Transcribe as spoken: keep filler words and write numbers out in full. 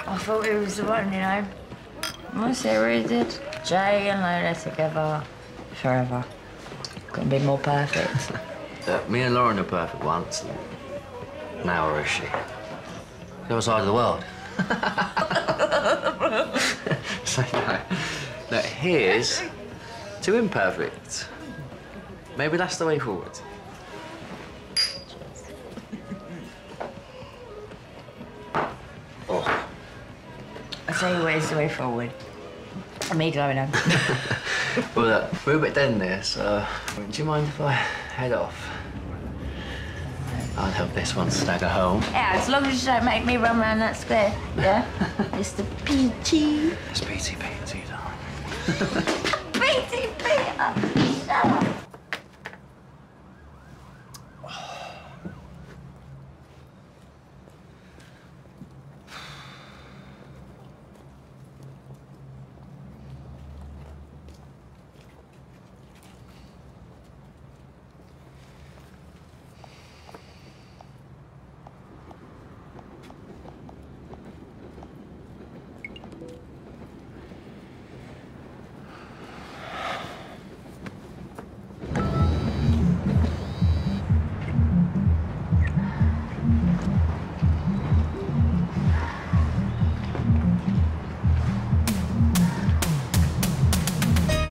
I thought he was the one, you know. I see what he did. Jay and Lola together forever. Couldn't be more perfect. uh, me and Lauren were perfect once. Now where is she? The other side of the world. So no. Now here's to imperfect. Maybe that's the way forward. Oh. I tell you what is the way forward. Me going home. Well, look, we're a bit dead in there, so do you mind if I head off? I'll help this one stagger home. Yeah, as long as you don't make me run around that square, yeah? Mister Peachy. It's P T P T, darling. Peachy Peter, shut up.